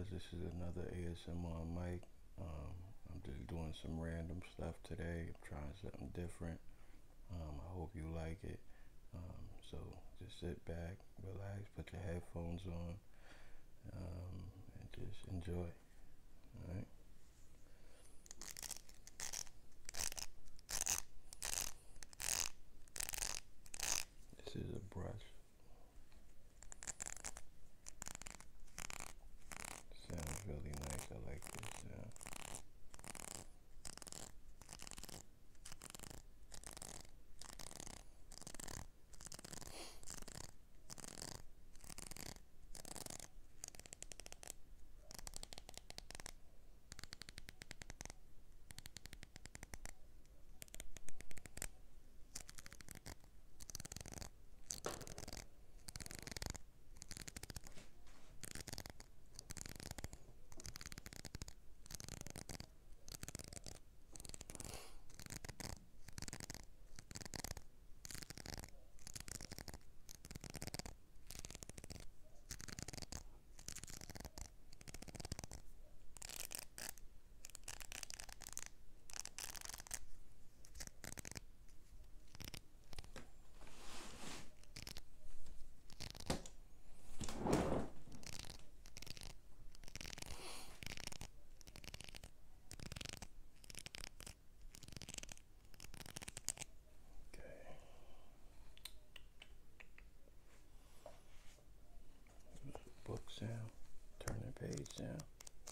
guys, this is another ASMR mic. I'm just doing some random stuff today. I'm trying something different. I hope you like it. So just sit back, relax, put your headphones on, and just enjoy. Alright? This is a brush. Sounds really nice. I like this sound. Book sound, turning page sound.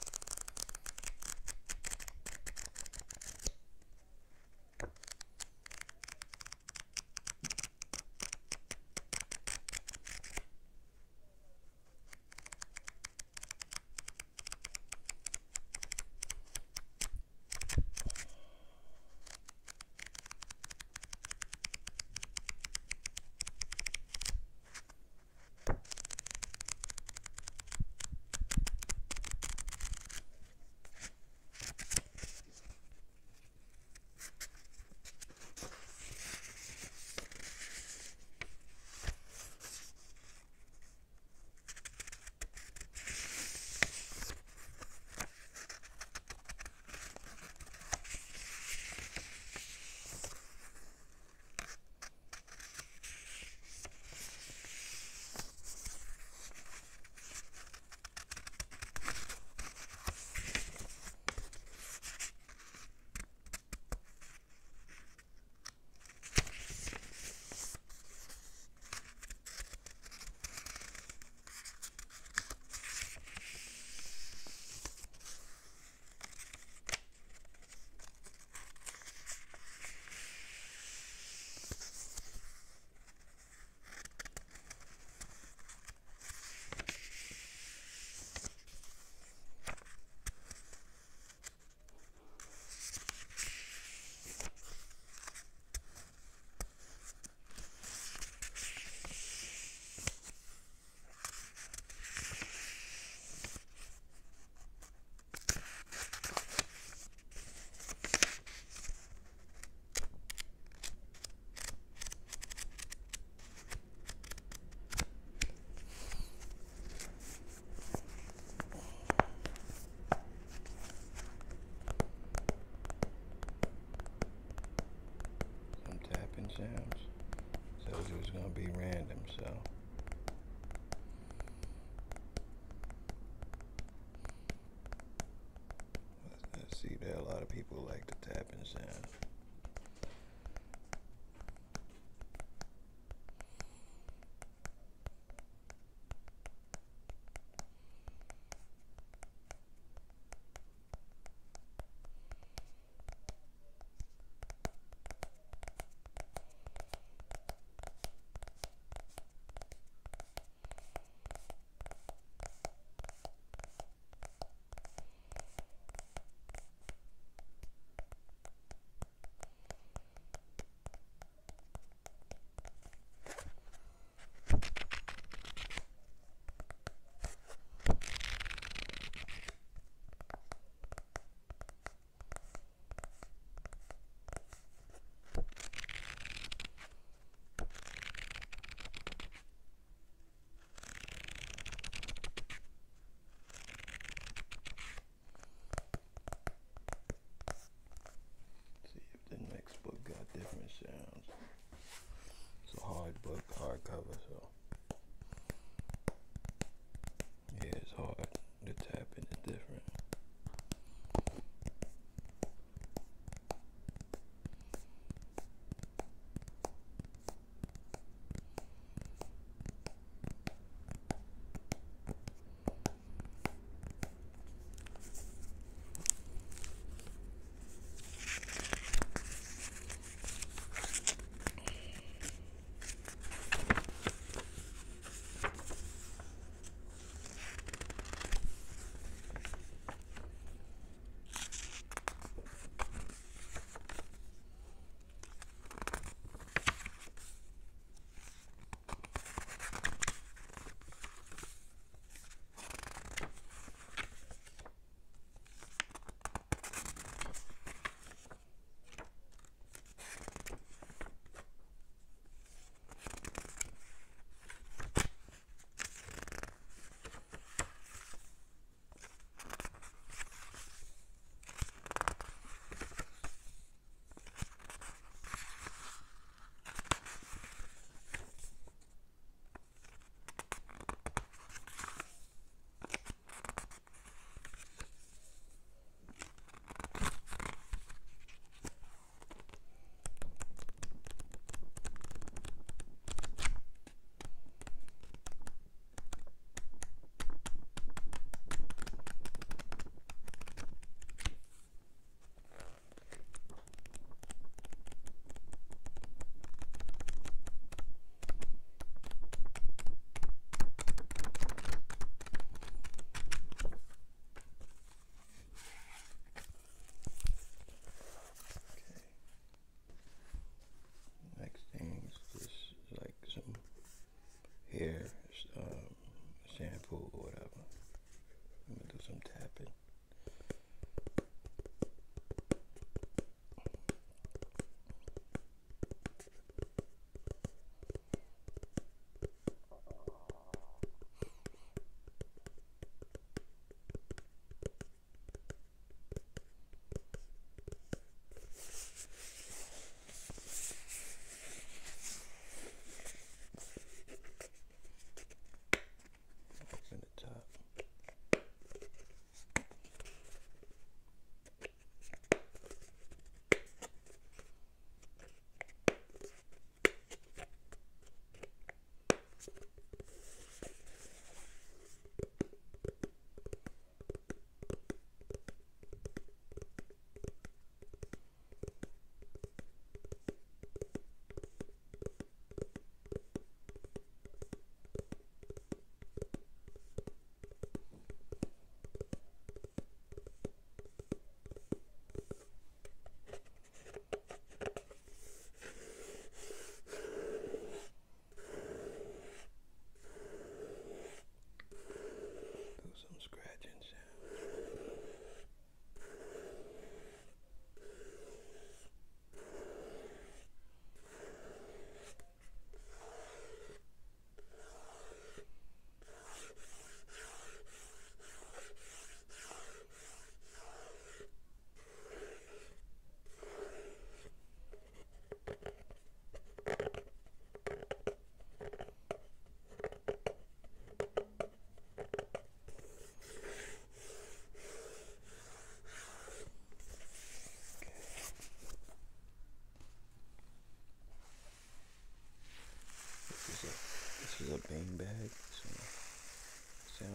Some tapping sounds. Told you it was gonna be random, so. I see that a lot of people like the tapping sound.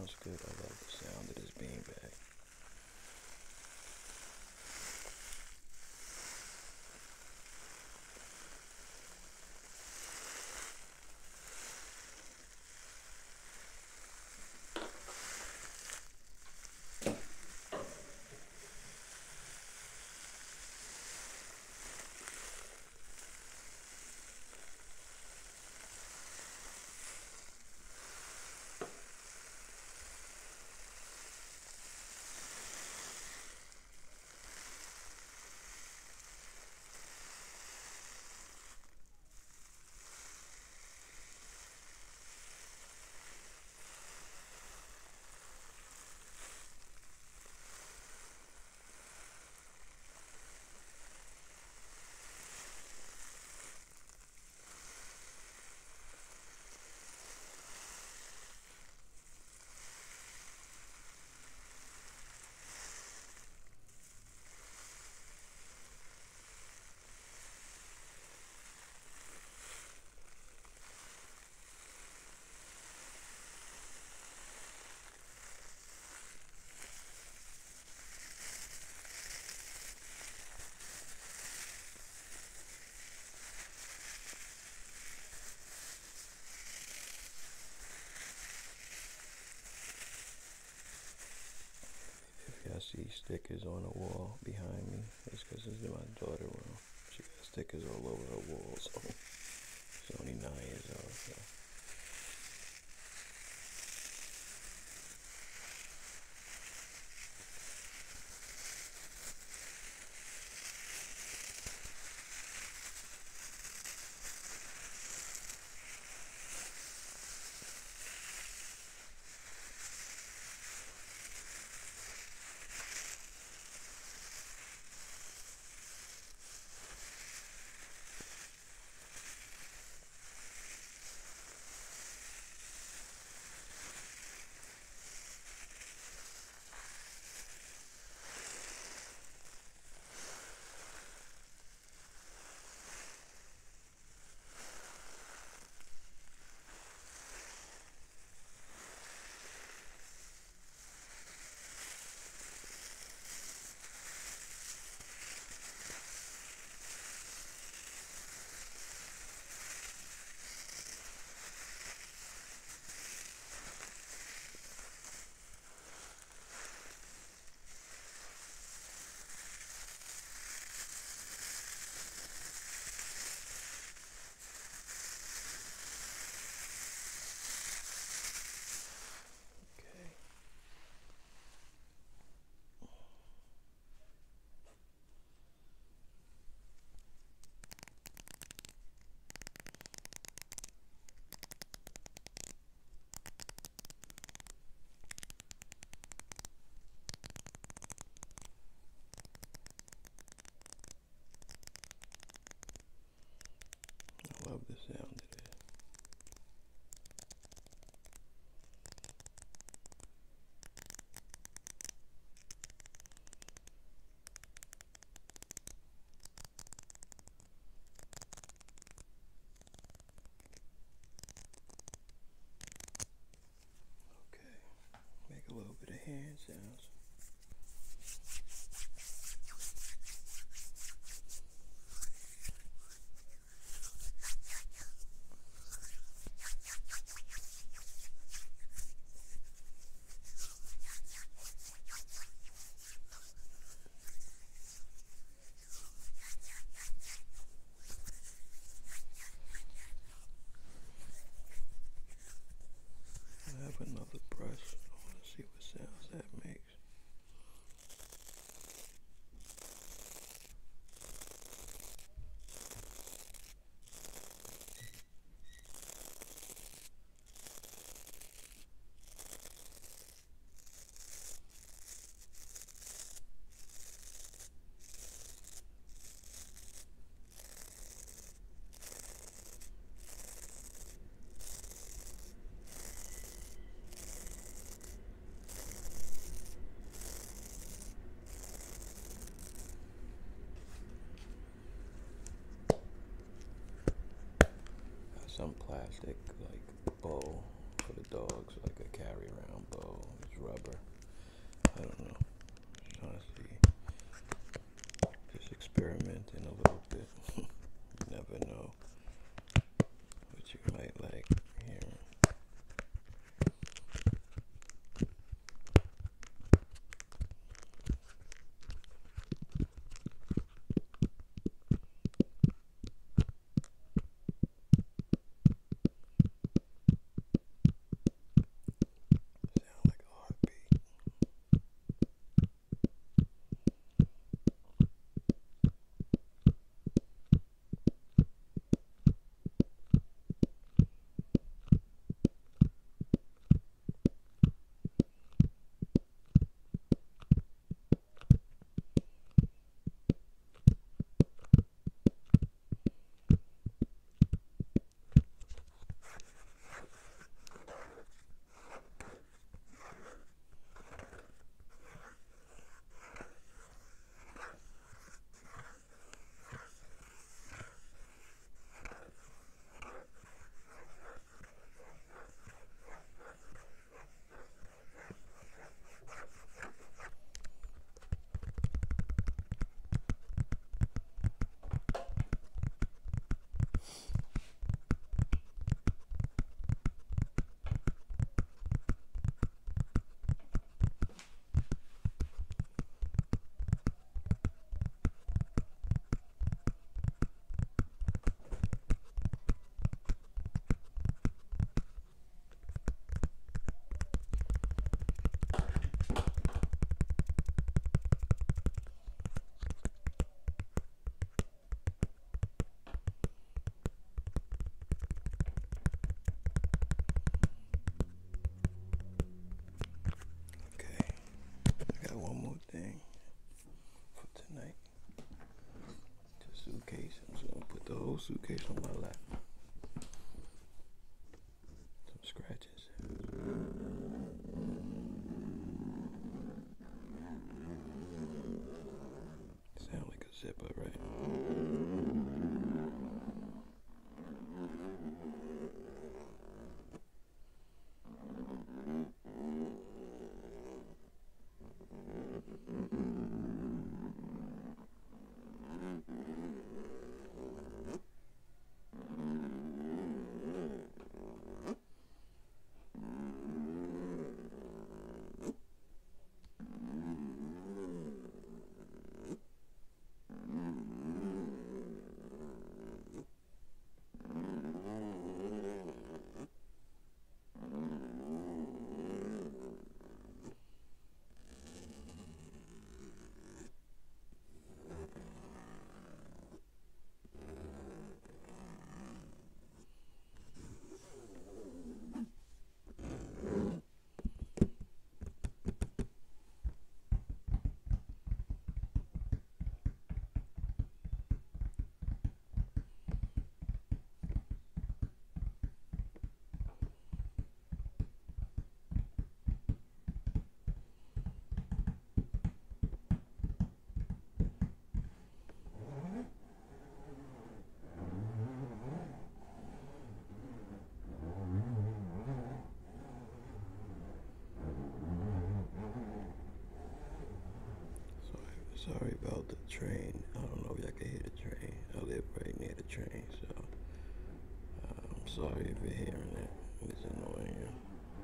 sounds good. I love the sound of this beanbag. I see stickers on the wall behind me. It's because it's in my daughter's room. She got stickers all over her wall, so she's only 9 years old. So. I love the sound of it. Okay, make a little bit of hand sounds. I have another brush. I want to see what sounds that makes. Some plastic like bowl for the dogs, like a carry around bowl. whatever. I don't know. Trying to see. Just experimenting a little bit. You never know what you might like hearing. Sound like a heartbeat. Okay, I got one more thing for tonight. The suitcase. I'm just gonna put the whole suitcase on my lap. Some scratches. Sound like a zipper, right? Sorry about the train. I don't know if y'all can hear the train. I live right near the train, so I'm sorry if you're hearing it. It's annoying you.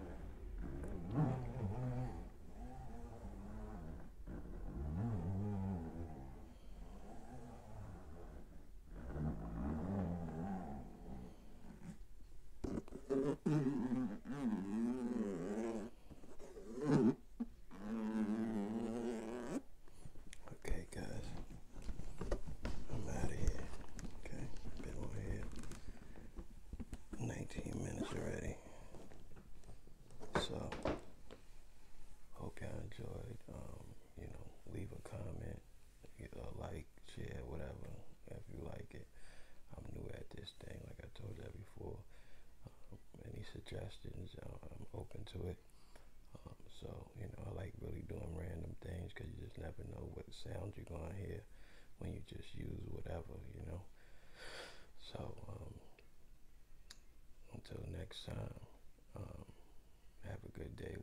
Okay, guys. I'm out of here. Okay, been on here 19 minutes already. So, hope y'all enjoyed. Leave a comment, like, share, whatever, if you like it. I'm new at this thing, like I told you before. Any suggestions, I'm open to it. So, I like really doing random things because you just never know what sound you're going to hear when you just use whatever. So, until next time, have a good day.